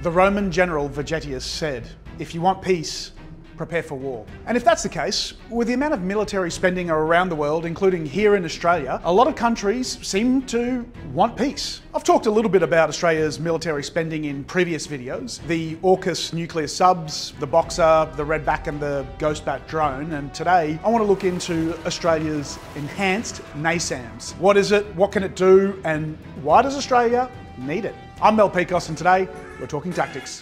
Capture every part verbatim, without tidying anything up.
The Roman general Vegetius said, "If you want peace, prepare for war." And if that's the case, with the amount of military spending around the world, including here in Australia, a lot of countries seem to want peace. I've talked a little bit about Australia's military spending in previous videos, the AUKUS nuclear subs, the Boxer, the Redback and the Ghostbat drone, and today I want to look into Australia's enhanced NASAMS. What is it, what can it do, and why does Australia need it? I'm Pikos, and today we're talking tactics.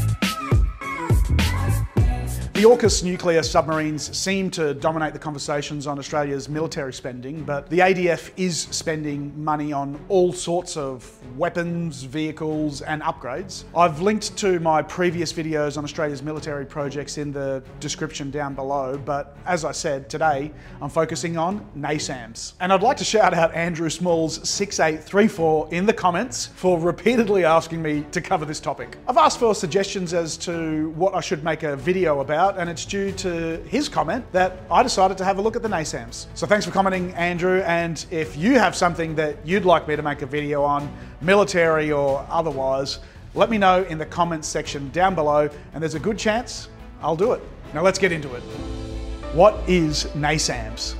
The AUKUS nuclear submarines seem to dominate the conversations on Australia's military spending, but the A D F is spending money on all sorts of weapons, vehicles and upgrades. I've linked to my previous videos on Australia's military projects in the description down below, but as I said, today I'm focusing on NASAMS. And I'd like to shout out Andrew Smalls six eight three four in the comments for repeatedly asking me to cover this topic. I've asked for suggestions as to what I should make a video about, and it's due to his comment that I decided to have a look at the NASAMS. So thanks for commenting, Andrew, and if you have something that you'd like me to make a video on, military or otherwise, let me know in the comments section down below, and there's a good chance I'll do it. Now let's get into it. What is NASAMS?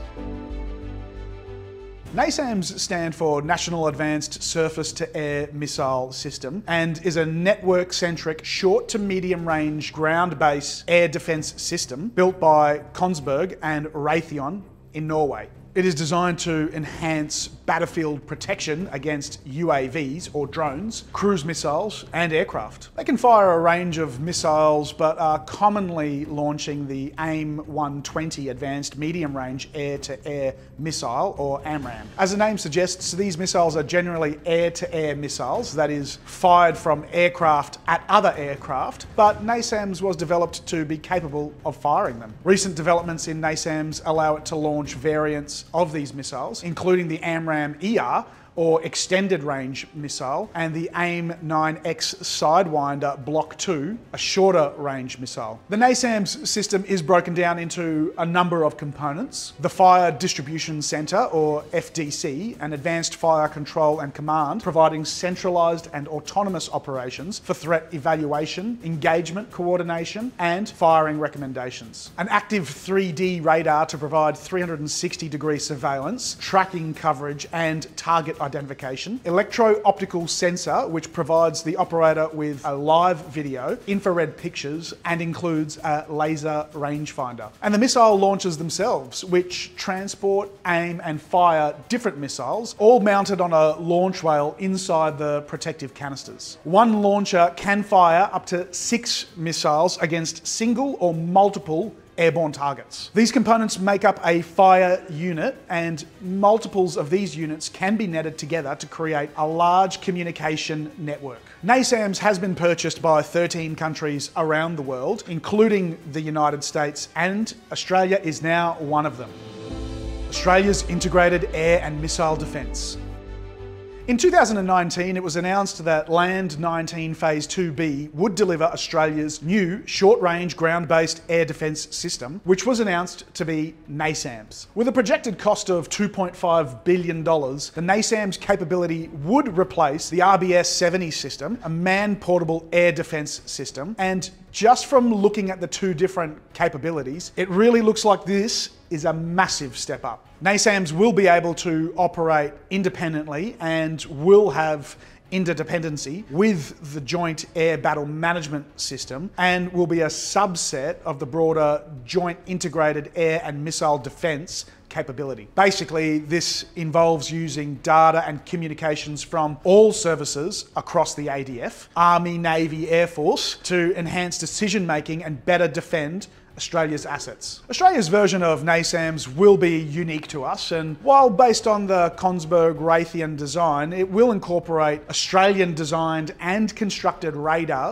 NASAMS stand for National Advanced Surface-to-Air Missile System and is a network-centric short to medium-range ground-based air defense system built by Kongsberg and Raytheon in Norway. It is designed to enhance battlefield protection against U A Vs or drones, cruise missiles and aircraft. They can fire a range of missiles but are commonly launching the AIM one twenty Advanced Medium Range Air-to-Air Missile or AMRAAM. As the name suggests, these missiles are generally air-to-air missiles, that is, fired from aircraft at other aircraft, but NASAMS was developed to be capable of firing them. Recent developments in NASAMS allow it to launch variants of these missiles, including the AMRAAM E R, or Extended Range Missile, and the AIM nine X Sidewinder Block two, a shorter range missile. The NASAMS system is broken down into a number of components: the Fire Distribution Center, or F D C, an advanced fire control and command, providing centralized and autonomous operations for threat evaluation, engagement coordination, and firing recommendations. An active three D radar to provide three hundred sixty degree surveillance, tracking coverage, and target identification. Electro-optical sensor, which provides the operator with a live video, infrared pictures, and includes a laser rangefinder. And the missile launchers themselves, which transport, aim, and fire different missiles, all mounted on a launch rail inside the protective canisters. One launcher can fire up to six missiles against single or multiple airborne targets. These components make up a fire unit, and multiples of these units can be netted together to create a large communication network. NASAMS has been purchased by thirteen countries around the world, including the United States, and Australia is now one of them. Australia's integrated air and missile defence. In two thousand nineteen, it was announced that Land nineteen Phase two B would deliver Australia's new short-range ground-based air defence system, which was announced to be NASAMS. With a projected cost of two point five billion dollars, the NASAMS capability would replace the R B S seventy system, a man-portable air defence system, and just from looking at the two different capabilities, it really looks like this is a massive step up. NASAMS will be able to operate independently and will have interdependency with the Joint Air Battle Management System, and will be a subset of the broader Joint Integrated Air and Missile Defence capability. Basically, this involves using data and communications from all services across the A D F, Army, Navy, Air Force, to enhance decision making and better defend Australia's assets. Australia's version of NASAMS will be unique to us, and while based on the Kongsberg Raytheon design, it will incorporate Australian designed and constructed radars,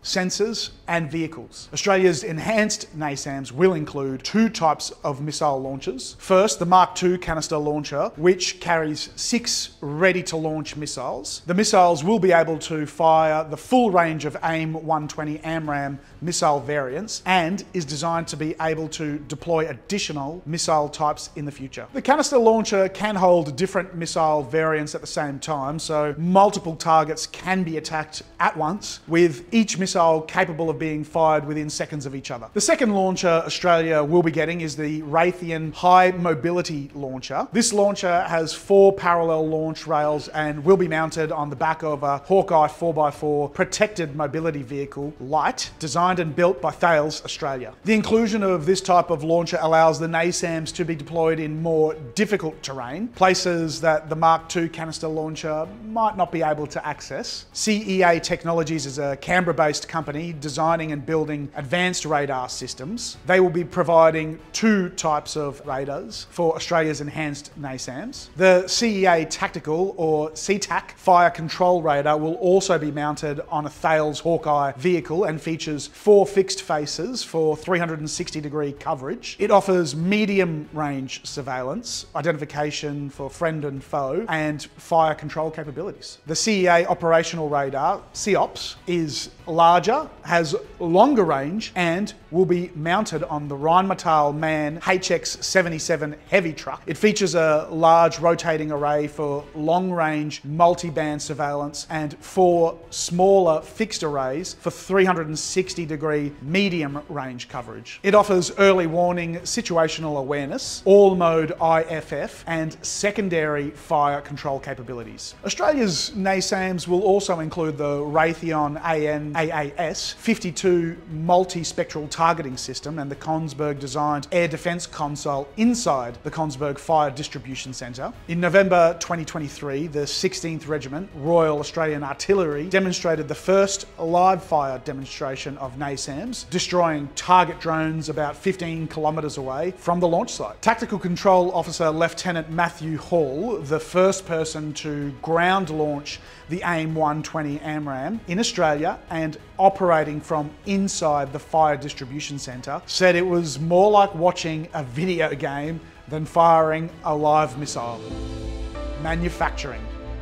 sensors, and vehicles. Australia's enhanced NASAMS will include two types of missile launchers. First, the Mark two canister launcher, which carries six ready-to-launch missiles. The missiles will be able to fire the full range of AIM one twenty AMRAAM missile variants and is designed to be able to deploy additional missile types in the future. The canister launcher can hold different missile variants at the same time, so multiple targets can be attacked at once, with each missile capable of being fired within seconds of each other. The second launcher Australia will be getting is the Raytheon High Mobility Launcher. This launcher has four parallel launch rails and will be mounted on the back of a Hawkeye four by four protected mobility vehicle, Light, designed and built by Thales Australia. The inclusion of this type of launcher allows the NASAMS to be deployed in more difficult terrain, places that the Mark two canister launcher might not be able to access. C E A Technologies is a Canberra-based company designing and building advanced radar systems. They will be providing two types of radars for Australia's enhanced NASAMS. The C E A Tactical, or C TAC, fire control radar will also be mounted on a Thales Hawkeye vehicle and features four fixed faces for three hundred sixty degree coverage. It offers medium range surveillance, identification for friend and foe, and fire control capabilities. The C E A operational radar, C OPS, is larger, has longer range, and will be mounted on the Rheinmetall MAN H X seventy-seven heavy truck. It features a large rotating array for long-range multi-band surveillance and four smaller fixed arrays for three hundred sixty degree medium range coverage. It offers early warning situational awareness, all-mode I F F, and secondary fire control capabilities. Australia's NASAMS will also include the Raytheon A N A A S fifty-two multi-spectral targeting system and the Kongsberg-designed air defence console inside the Kongsberg Fire Distribution Centre. In November twenty twenty-three, the sixteenth Regiment Royal Australian Artillery demonstrated the first live fire demonstration of NASAMS, destroying target drones about fifteen kilometres away from the launch site. Tactical Control Officer Lieutenant Matthew Hall, the first person to ground launch the AIM one twenty AMRAAM in Australia and operating from inside the Fire Distribution Centre, said it was more like watching a video game than firing a live missile. Manufacturing.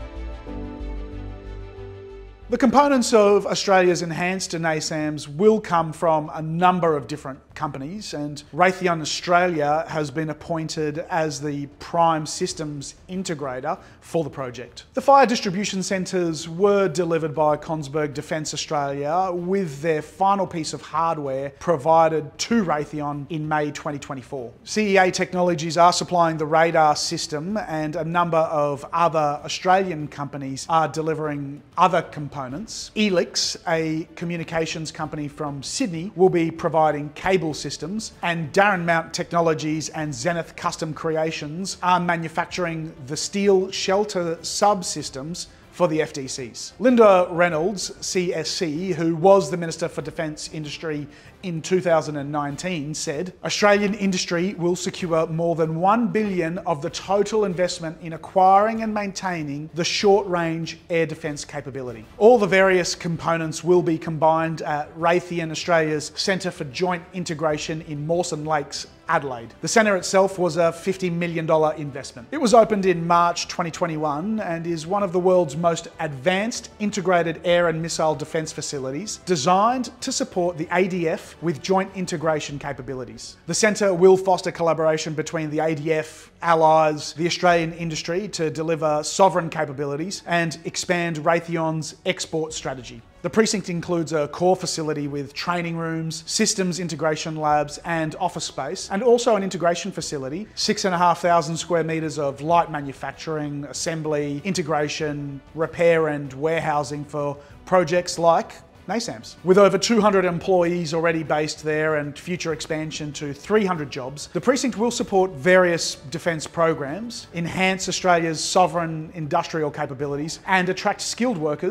The components of Australia's enhanced NASAMS will come from a number of different companies, and Raytheon Australia has been appointed as the prime systems integrator for the project. The fire distribution centres were delivered by Kongsberg Defence Australia, with their final piece of hardware provided to Raytheon in May twenty twenty-four. C E A Technologies are supplying the radar system, and a number of other Australian companies are delivering other components. Elix, a communications company from Sydney, will be providing cable systems, and Darren Mount Technologies and Zenith Custom Creations are manufacturing the steel shelter subsystems for the F D Cs. Linda Reynolds, C S C, who was the Minister for Defence Industry in two thousand nineteen, said, "Australian industry will secure more than one billion dollars of the total investment in acquiring and maintaining the short-range air defence capability." All the various components will be combined at Raytheon Australia's Centre for Joint Integration in Mawson Lakes, Adelaide. The centre itself was a fifty million dollar investment. It was opened in March twenty twenty-one and is one of the world's most advanced integrated air and missile defence facilities, designed to support the A D F with joint integration capabilities. The centre will foster collaboration between the A D F, allies, the Australian industry to deliver sovereign capabilities and expand Raytheon's export strategy. The precinct includes a core facility with training rooms, systems integration labs and office space, and also an integration facility, six and a half thousand square metres of light manufacturing, assembly, integration, repair and warehousing for projects like NASAMS. With over two hundred employees already based there and future expansion to three hundred jobs, the precinct will support various defence programs, enhance Australia's sovereign industrial capabilities, and attract skilled workers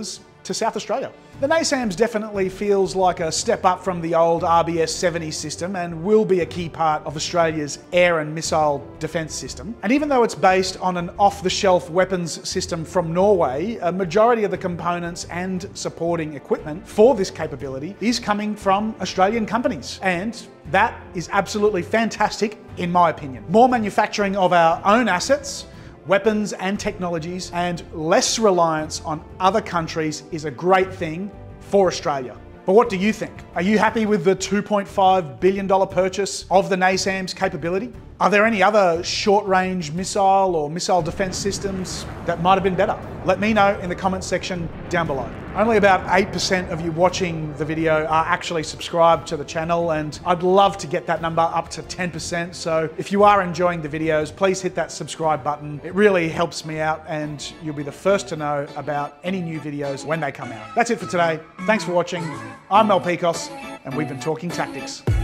to South Australia. The NASAMS definitely feels like a step up from the old R B S seventy system and will be a key part of Australia's air and missile defence system. And even though it's based on an off-the-shelf weapons system from Norway, a majority of the components and supporting equipment for this capability is coming from Australian companies. And that is absolutely fantastic, in my opinion. More manufacturing of our own assets, weapons and technologies, and less reliance on other countries is a great thing for Australia. But what do you think? Are you happy with the two point five billion dollars purchase of the NASAMS capability? Are there any other short-range missile or missile defense systems that might have been better? Let me know in the comments section down below. Only about eight percent of you watching the video are actually subscribed to the channel, and I'd love to get that number up to ten percent. So if you are enjoying the videos, please hit that subscribe button. It really helps me out, and you'll be the first to know about any new videos when they come out. That's it for today. Thanks for watching. I'm Pikos, and we've been talking tactics.